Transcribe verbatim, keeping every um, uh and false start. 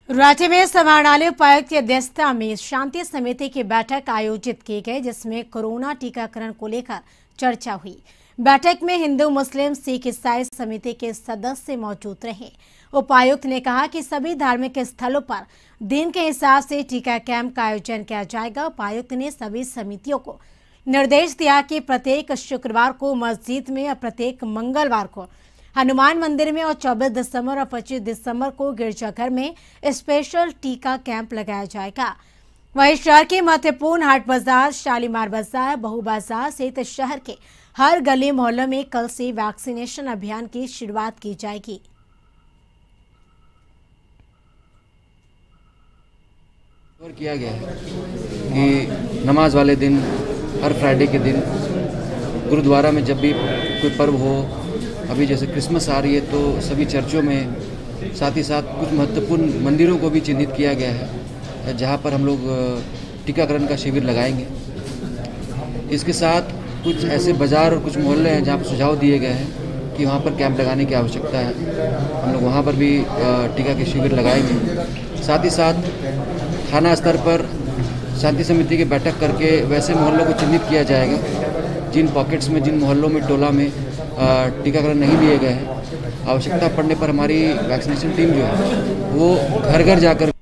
राज्य में समाहरणालय उपायुक्त की अध्यक्षता में शांति समिति की बैठक आयोजित की गई, जिसमें कोरोना टीकाकरण को लेकर चर्चा हुई। बैठक में हिंदू, मुस्लिम, सिख, ईसाई समिति के सदस्य मौजूद रहे। उपायुक्त ने कहा कि सभी धार्मिक स्थलों पर दिन के हिसाब से टीका कैंप का आयोजन किया जाएगा। उपायुक्त ने सभी समितियों को निर्देश दिया कि प्रत्येक शुक्रवार को मस्जिद में और प्रत्येक मंगलवार को हनुमान मंदिर में और चौबीस दिसंबर और पच्चीस दिसंबर को गिरजाघर में स्पेशल टीका कैंप लगाया जाएगा। वहीं शहर के महत्वपूर्ण हाट बाजार, शालीमार बाजार, बहु बाजार सहित शहर के हर गली मोहल्लों में कल से वैक्सीनेशन अभियान की शुरुआत की जाएगी। किया गया है कि नमाज वाले दिन, हर फ्राइडे के दिन गुरुद्वारा में जब भी कोई पर्व हो, अभी जैसे क्रिसमस आ रही है तो सभी चर्चों में, साथ ही साथ कुछ महत्वपूर्ण मंदिरों को भी चिन्हित किया गया है जहां पर हम लोग टीकाकरण का शिविर लगाएंगे। इसके साथ कुछ ऐसे बाज़ार और कुछ मोहल्ले हैं जहां पर सुझाव दिए गए हैं कि वहां पर कैंप लगाने की आवश्यकता है। हम लोग वहां पर भी टीका के शिविर लगाएंगे। साथ ही साथ थाना स्तर पर शांति समिति की बैठक करके वैसे मोहल्लों को चिन्हित किया जाएगा जिन पॉकेट्स में, जिन मोहल्लों में, टोला में टीकाकरण नहीं लिए गए हैं। आवश्यकता पड़ने पर हमारी वैक्सीनेशन टीम जो है वो घर घर जाकर